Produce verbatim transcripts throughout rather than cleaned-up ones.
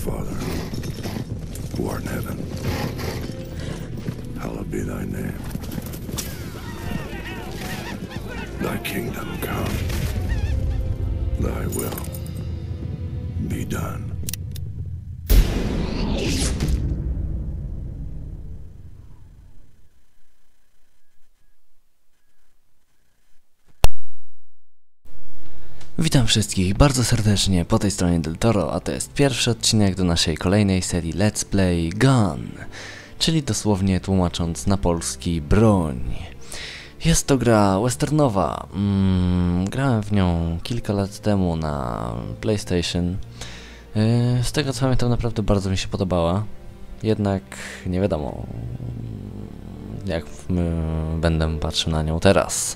Father, who art in heaven, hallowed be thy name. Thy kingdom come. Thy will be done. Witam wszystkich bardzo serdecznie po tej stronie Del Toro, a to jest pierwszy odcinek do naszej kolejnej serii Let's Play Gun, czyli dosłownie tłumacząc na polski broń. Jest to gra westernowa, mm, grałem w nią kilka lat temu na PlayStation. Yy, z tego co pamiętam, naprawdę bardzo mi się podobała, jednak nie wiadomo jak yy, będę patrzył na nią teraz.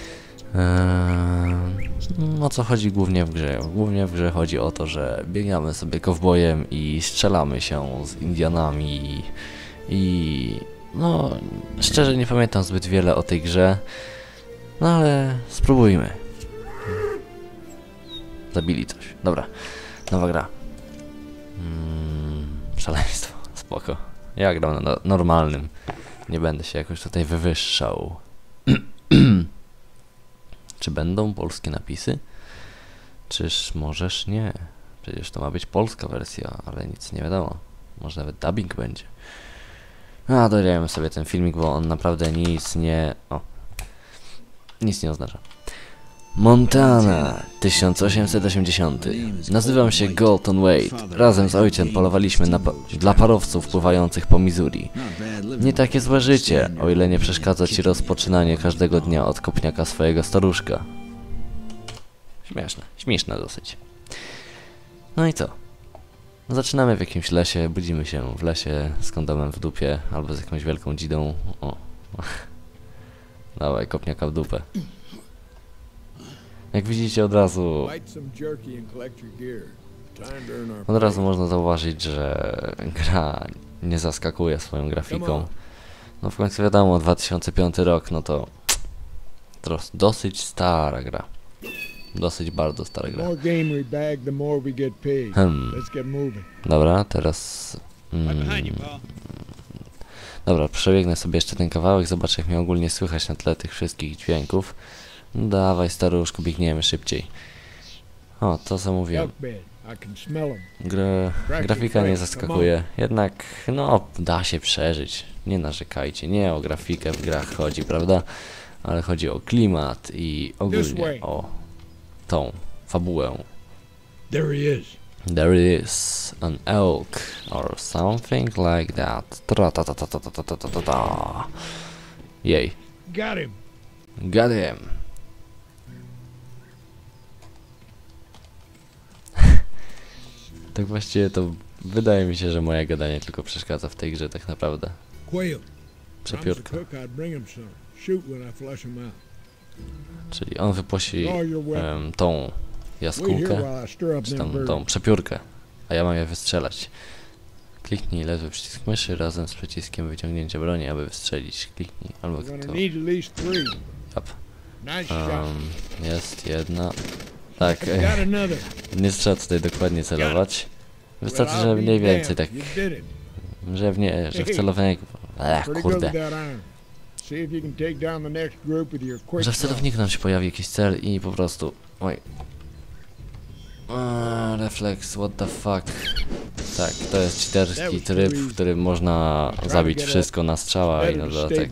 Eee, o co chodzi głównie w grze? Głównie w grze chodzi o to, że biegamy sobie kowbojem i strzelamy się z Indianami i no szczerze nie pamiętam zbyt wiele o tej grze, no ale spróbujmy. Zabili coś. Dobra, nowa gra. Mm, szaleństwo, spoko. Ja gram na normalnym, nie będę się jakoś tutaj wywyższał. Czy będą polskie napisy? Czyż możesz? Nie. Przecież to ma być polska wersja, ale nic nie wiadomo. Może nawet dubbing będzie. A, dojdziemy sobie ten filmik, bo on naprawdę nic nie... O. Nic nie oznacza. Montana, tysiąc osiemset osiemdziesiąty. Nazywam się Galton Wade. Razem z ojcem polowaliśmy na pa dla parowców pływających po Missouri. Nie takie złe życie, o ile nie przeszkadza ci rozpoczynanie każdego dnia od kopniaka swojego staruszka. Śmieszne, śmieszne dosyć. No i co? Zaczynamy w jakimś lesie, budzimy się w lesie z kondomem w dupie albo z jakąś wielką dzidą. O. Dawaj, kopniaka w dupę. Jak widzicie, od razu od razu można zauważyć, że gra nie zaskakuje swoją grafiką. No w końcu wiadomo, dwa tysiące piąty rok, no to dosyć stara gra. Dosyć bardzo stara gra. Hmm. Dobra, teraz... Mm, dobra, przebiegnę sobie jeszcze ten kawałek, zobaczę jak mnie ogólnie słychać na tle tych wszystkich dźwięków. Dawaj staruszku, biegniemy szybciej. O, to co mówiłem. Gra, grafika nie zaskakuje, jednak no da się przeżyć. Nie narzekajcie, nie o grafikę w grach chodzi, prawda? Ale chodzi o klimat i ogólnie o tą fabułę. There is an elk or something like that. Tra ta ta ta ta ta ta ta ta ta. Jej. Got him. Got him. Tak właściwie to wydaje mi się, że moje gadanie tylko przeszkadza w tej grze tak naprawdę. Przepiórka. Czyli on wyposi um, tą jaskółkę, czy tam tą przepiórkę, a ja mam je wystrzelać. Kliknij lewy przycisk myszy razem z przyciskiem wyciągnięcia broni, aby wystrzelić. Kliknij albo kto. Yep. Um, jest jedna. Tak, nie trzeba tutaj dokładnie celować. Wystarczy, że mniej więcej tak, że w nie, że w celowniku, ech, kurde, że w celowniku nam się pojawi jakiś cel i po prostu, oj, eee, refleks, what the fuck, tak, to jest cheaterski tryb, w którym można zabić wszystko na strzała i na dodatek.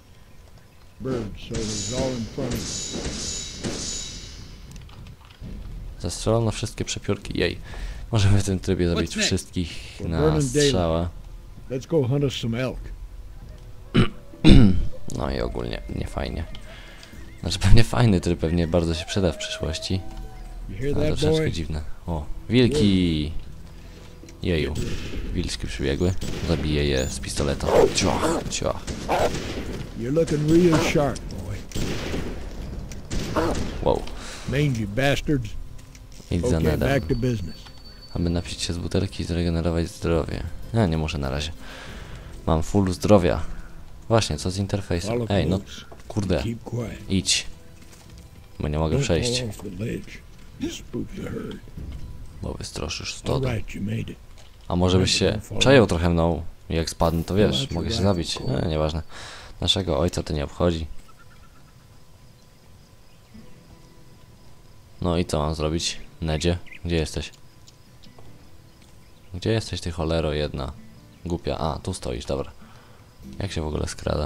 Zastrzelono wszystkie przepiórki, jej. Możemy w tym trybie zabić wszystkich na strzała. No i ogólnie nie fajnie. Znaczy pewnie fajny tryb, pewnie bardzo się przyda w przyszłości. Ale to troszeczkę dziwne. O, wilki! Jeju. Wilczki przybiegły. Zabiję je z pistoletu. Ciach, ciach. Wow. Idź za Nedem, aby napić się z butelki i zregenerować zdrowie. Ja nie muszę na razie. Mam full zdrowia. Właśnie, co z interfejsem? Ej, no kurde. Idź. Bo nie mogę przejść. Bo wystroszysz stodu. A może byś się przejął trochę mną i jak spadnę, to wiesz, mogę się zabić. Nie, nieważne. Naszego ojca to nie obchodzi. No i co mam zrobić? Nedzie? Gdzie jesteś? Gdzie jesteś, ty cholero jedna? Głupia. A, tu stoisz, dobra. Jak się w ogóle skrada?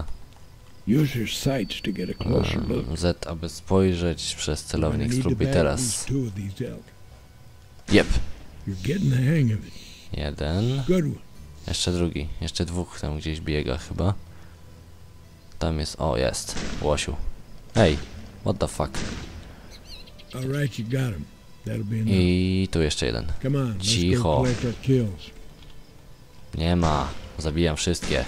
Um, Z, aby spojrzeć przez celownik. Spróbuj teraz. Jep. Jeden. Jeszcze drugi. Jeszcze dwóch tam gdzieś biega chyba. Tam jest. O, jest. Łosiu. Hej. What the fuck? I tu jeszcze jeden. Cicho. Nie ma. Zabijam wszystkie.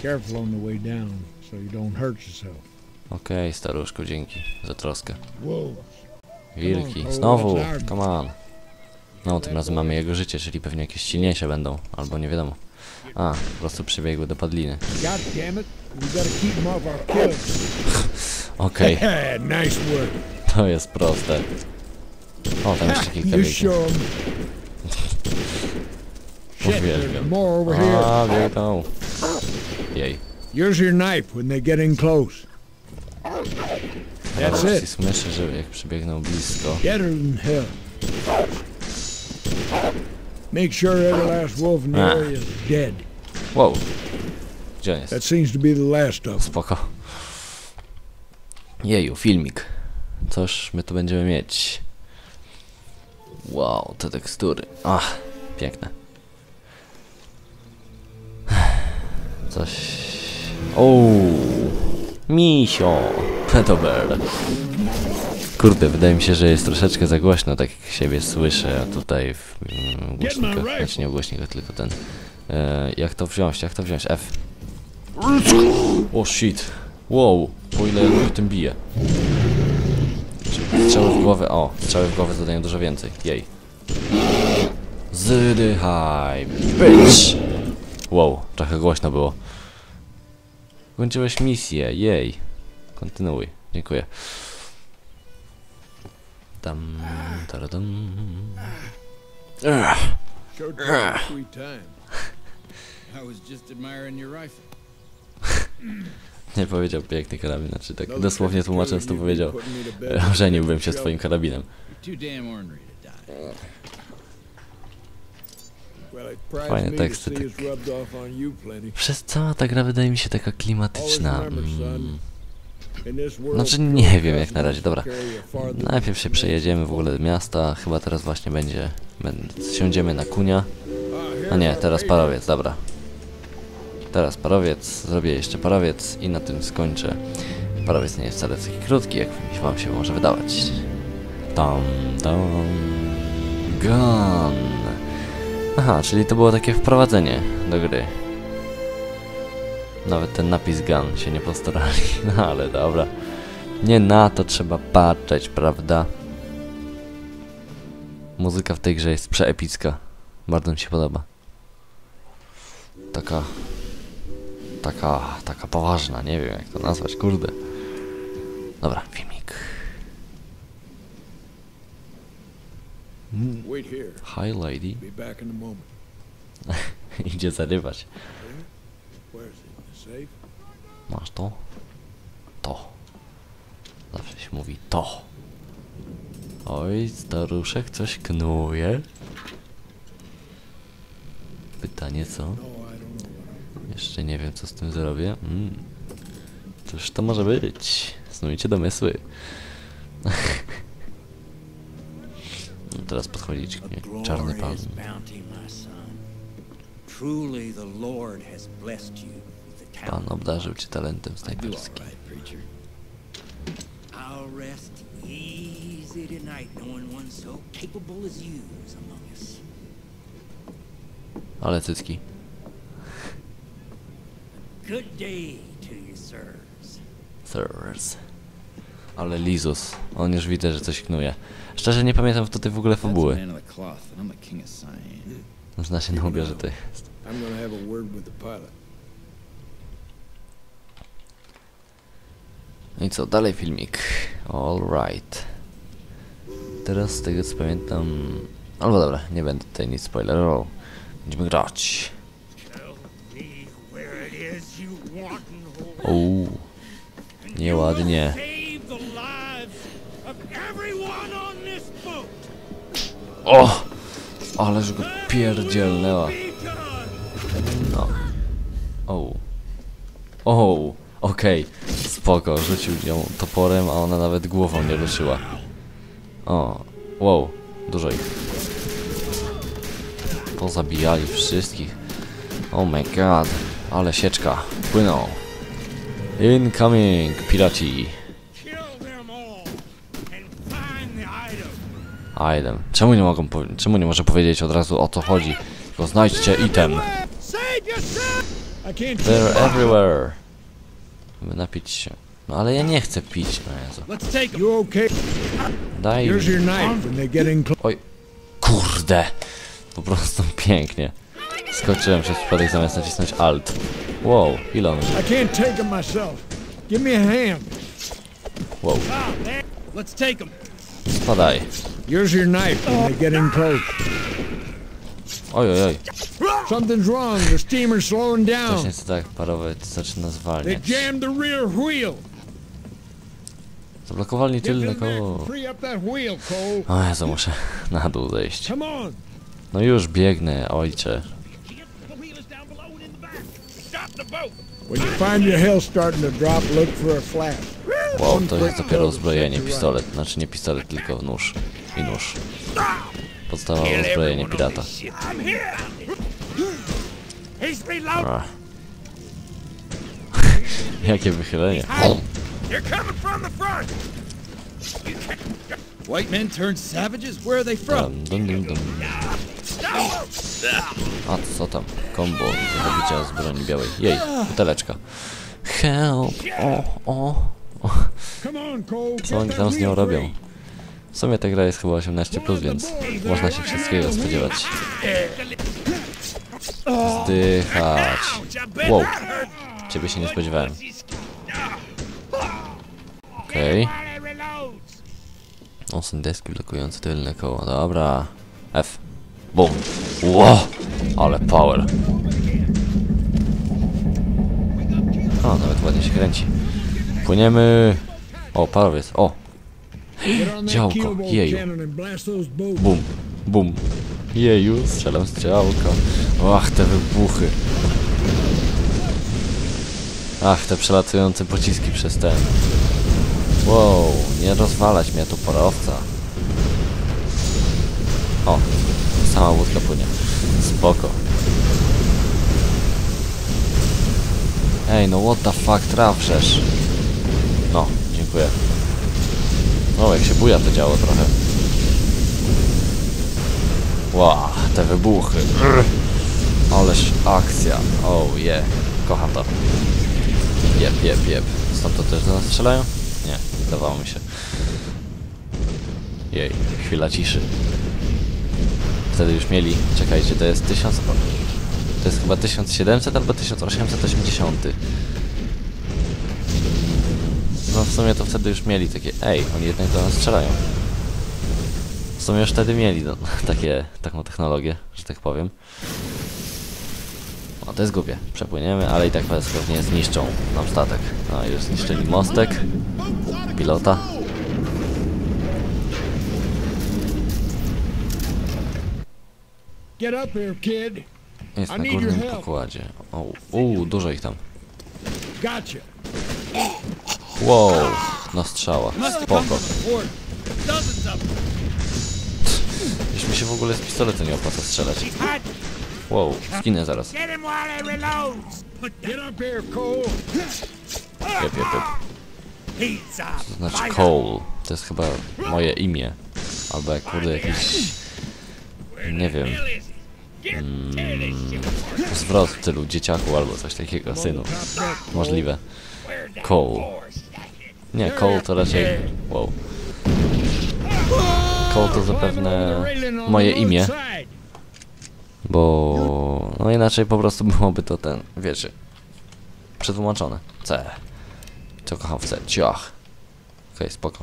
Okej, okay, staruszku, dzięki za troskę. Wilki. Znowu. Come on. No, tym razem mamy jego życie, czyli pewnie jakieś silniejsze będą. Albo nie wiadomo. A, po prostu przybiegły do padliny. Okej. Okay. To jest proste. O, tam jeszcze kilka biegnie. Uwielbiam. A, biegną. Jej. Use your knife when they get in close. That's it. Słyszę, że jak przybiegną blisko. Get her in hell. Make sure every last wolf in the area is dead. Wow. Gdzie on jest? That seems to be the last of them. Spoko. Jeju, filmik. Coż my tu będziemy mieć? Wow, te tekstury. Ach, piękne. Coś... Ooo, misio. Pedober. Kurde, wydaje mi się, że jest troszeczkę za głośno, tak jak siebie słyszę tutaj w mm, głośnikach. Znaczy nie w głośnikach, tylko ten... E, jak to wziąć? Jak to wziąć? F. O shit. Wow, o ile ja tym bije. Strzały w głowę, o, strzały w głowę zadają dużo więcej. Jej. Zdychaj, bitch. Wow, trochę głośno było. Kończyłeś misję, jej. Kontynuuj, dziękuję. Tam, taradam. Nie powiedział piękny karabin, znaczy tak dosłownie tłumacząc to powiedział, ożeniłbym się z twoim karabinem. Fajne teksty. Tak. Przez cała ta gra wydaje mi się taka klimatyczna. Mm. Znaczy nie wiem jak na razie, dobra. Najpierw się przejedziemy w ogóle do miasta, chyba teraz właśnie będzie, siądziemy na kunia. A nie, teraz parowiec, dobra. Teraz parowiec, zrobię jeszcze parowiec i na tym skończę. Parowiec nie jest wcale taki krótki, jak wam się może wydawać. Tam, tam, gun. Aha, czyli to było takie wprowadzenie do gry. Nawet ten napis gun się nie postarali, no ale dobra. Nie na to trzeba patrzeć, prawda? Muzyka w tej grze jest przeepicka. Bardzo mi się podoba. Taka... Taka... Taka poważna, nie wiem jak to nazwać, kurde. Dobra, filmik. Mm. Hi lady. Idzie zarywać. Masz to? To. Zawsze się mówi to. Oj, staruszek coś knuje. Pytanie co? Jeszcze nie wiem co z tym zrobię. Mm. Cóż to może być? Snujcie domysły. No teraz podchodzi czarny pan. Pan obdarzył cię talentem snajperskim. Ale cycki. Sirs. Ale Lizus. On już widzę, że coś knuje. Szczerze nie pamiętam tutaj w ogóle fabuły. Zna się na ubie, że to jest. I co, dalej filmik. Alright. Teraz z tego co pamiętam... Albo dobra, nie będę tutaj nic spoilerował. Będziemy grać. Uuu. Nieładnie. O! Ależ go pierdzielnęła. No. O. O. Okej. Okay. Spoko. Rzucił ją toporem, a ona nawet głową nie ruszyła. O. Wow. Dużo ich. Pozabijali wszystkich. Oh my god. Ale sieczka. Płyną. Incoming. Piraci. Item. Czemu nie mogą czemu nie może powiedzieć od razu o co chodzi? Tylko znajdźcie item. They're everywhere. By napić się. No ale ja nie chcę pić, no Jezu. Daj mi. Oj. Kurde. Po prostu pięknie. Skoczyłem przez przypadek zamiast nacisnąć Alt. Wow, ile on? Wow. Spadaj. Here's your knife when they get in close. Oj, oj, oj. Something's wrong. The steamer's slowing down. Właśnie tak, parowiec zaczyna zwalniać. They jammed the rear wheel. Zablokowali tylne koło. Free up that wheel, Cole. O Jezu, muszę na dół zejść. Come on. No już biegnę, ojcze. When you find your hill starting to drop, look for a flash. Wow, to jest dopiero uzbrojenie, pistolet. Znaczy nie pistolet, tylko nóż. I nóż. Podstawowe uzbrojenie pirata. Dobra. Jakie wychylenie. White men turned savages? Where are they from? Dum, dum, dum. A co tam? Combo do zabicia z broni białej. Jej, buteleczka. Help! O, o, o. Co oni tam z nią robią? W sumie ta gra jest chyba osiemnaście plus, więc można się wszystkiego spodziewać. Zdychać. Wow. Ciebie się nie spodziewałem. Okej. Okay. Osyn deski blokujące tylne koło. Dobra. F. Bum. Wow. Ale power. O, nawet ładnie się kręci. Płyniemy. O, parowiec. O. Działko. Jeju. Bum. Bum. Jeju. Strzelam z działka. Ach, te wybuchy. Ach, te przelatujące pociski przez ten. Wow, nie rozwalać mnie tu porowca. O, sama łódka płynie. Spoko. Ej, no what the fuck, trafrzesz. No, dziękuję. O, jak się buja to działo trochę. Wow, te wybuchy. Ależ akcja. Oh yeah, kocham to. Jep, jep, jep. Stąd to też do nas strzelają? Nie, zdawało mi się. Jej, chwila ciszy. Wtedy już mieli, czekajcie, to jest tysiąc... To jest chyba tysiąc siedemset albo tysiąc osiemset osiemdziesiąt. No w sumie to wtedy już mieli takie... Ej, oni jednak do nas strzelają. W sumie już wtedy mieli no, takie, taką technologię, że tak powiem. O, to jest głupie. Przepłyniemy, ale i tak pewnie zniszczą nam statek. No już zniszczyli mostek. Pilota. Jest na górnym pokładzie. O, uu, dużo ich tam. Wow, na strzała. Spoko. Już mi się w ogóle z pistoletu nie opłaca strzelać. Wow, zginę zaraz. Jep, jep, jep. To znaczy Cole. To jest chyba moje imię. Albo jak kurde jakiś... Nie wiem. Mm, zwrot w stylu dzieciaku albo coś takiego, synu. Możliwe. Cole. Nie, Cole to raczej... Wow. Cole to zapewne moje imię. Bo... No inaczej po prostu byłoby to ten... Wiecie... Przetłumaczone. C. Co kocham w C. Ciach. Okej, okay, spoko.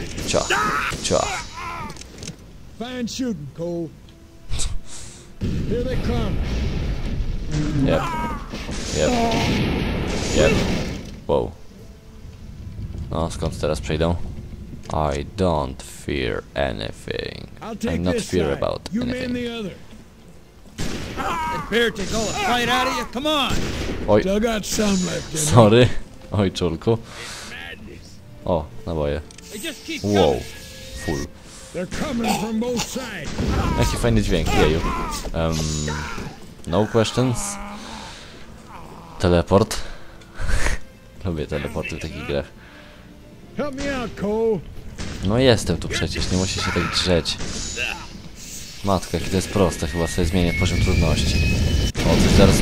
Ciach. Ciach. Fine shooting, Cole. Here they come. Yep. Yep. Yep. Wow. No, skąd teraz przejdą? I don't fear anything. I'll take I'm not this fear side. about You man anything. the other. That bear take all the fight out of you? Come on! Oj, Still got some left in me. sorry. Oj, czulku. O, naboje. They just keep Wow. coming. Full. They're coming from both sides. Jaki fajny dźwięk, jeju. Um, no questions. Teleport. Lubię teleporty w takich grach. Help me out, Cole. No jestem tu przecież, nie musi się tak drzeć. Matka, jakie to jest proste, chyba sobie zmienię poziom trudności. O, coś zaraz...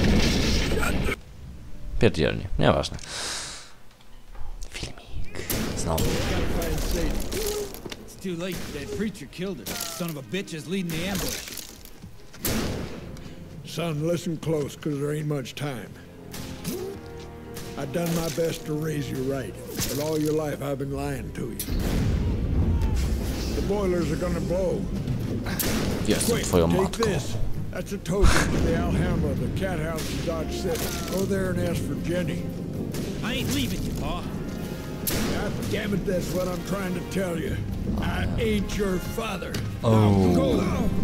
Pierdzielnie, nieważne. Filmik. Znowu. It's too late. That preacher killed her. Son of a bitch is leading the ambush. Son, listen close, because there ain't much time. I've done my best to raise you right, but all your life I've been lying to you. The boilers are gonna blow. Jestem Quick, twoją take matką. this. That's a token to the Alhambra, the cat house in Dodge City. Go there and ask for Jenny. I ain't leaving you, Pa. God damn it, that's what I'm trying to tell you. I ain't your father. Oh. Now go.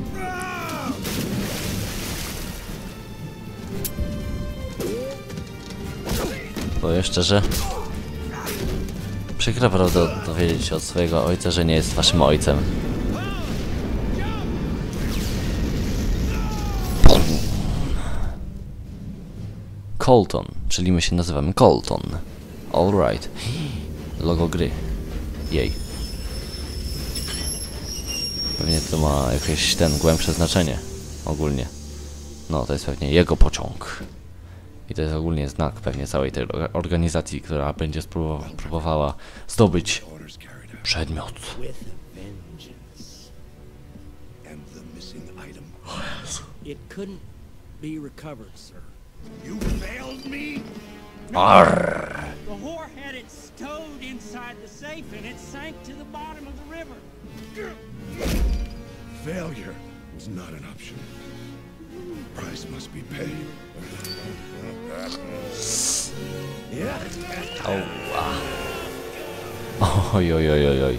Powiem szczerze. Przykra prawda dowiedzieć się od swojego ojca, że nie jest waszym ojcem. Colton, czyli my się nazywamy Colton. Alright. Logo gry. Jej. Pewnie to ma jakieś ten głębsze znaczenie. Ogólnie. No, to jest pewnie jego pociąg. I to jest ogólnie znak pewnie całej tej organizacji, która będzie spróbowa próbowała zdobyć przedmiot. It couldn't be recovered, sir. You failed me? Arr. The whore had it stowed inside the safe and it sank to the bottom of the river. Failure was not an option. Price must be paid. Oła. Oj, oj, oj, oj, oj.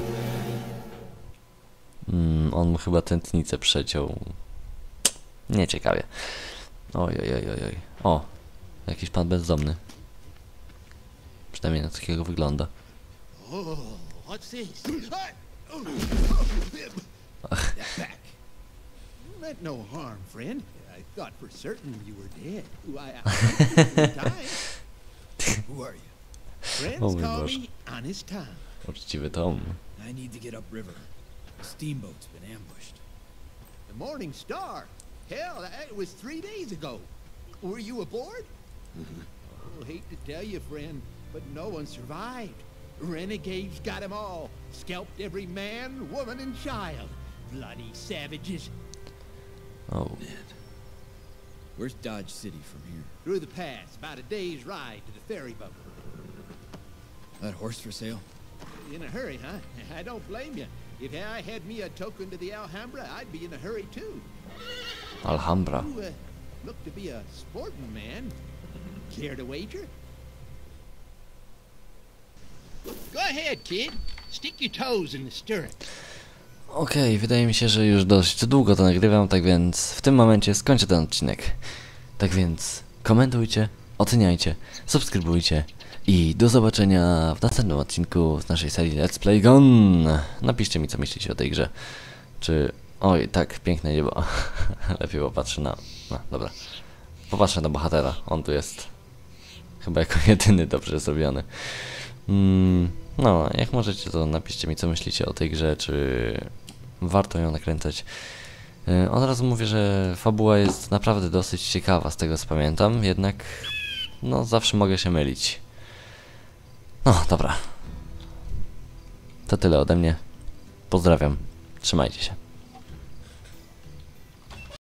Mm, on mu chyba tętnicę przeciął. Nieciekawie. Oj, oj, oj, oj, oj. O, jakiś pan bezdomny. Przynajmniej na takiego wygląda. Oh, what's this? Back. Meant no harm, friend. I thought for certain you were dead. Why, I died. Who are you? Friends Oh my call gosh. me Honest Tom. Uczciwy Tom. I need to get upriver. A steamboat's been ambushed. The Morning Star. Hell, that was three days ago. Were you aboard? Oh, hate to tell you, friend, but no one survived. Renegades got them all. Scalped every man, woman, and child. Bloody savages. Oh. Where's Dodge City from here? Through the pass, about a day's ride to the ferry boat. That horse for sale? In a hurry, huh? I don't blame you. If I had me a token to the Alhambra, I'd be in a hurry too. Alhambra. You uh, look to be a sporting man. Care to wager? Go ahead, kid. Stick your toes in the stirrup. Okej, okay, wydaje mi się, że już dość długo to nagrywam, tak więc w tym momencie skończę ten odcinek. Tak więc komentujcie, oceniajcie, subskrybujcie i do zobaczenia w następnym odcinku z naszej serii Let's Play Gone. Napiszcie mi, co myślicie o tej grze. Czy... Oj, tak, piękne niebo. Lepiej popatrzę na... No, dobra. Popatrzę na bohatera, on tu jest chyba jako jedyny dobrze zrobiony. Mm, no, jak możecie, to napiszcie mi, co myślicie o tej grze, czy warto ją nakręcać. Yy, od razu mówię, że fabuła jest naprawdę dosyć ciekawa, z tego co pamiętam, jednak no zawsze mogę się mylić. No, dobra. To tyle ode mnie. Pozdrawiam. Trzymajcie się.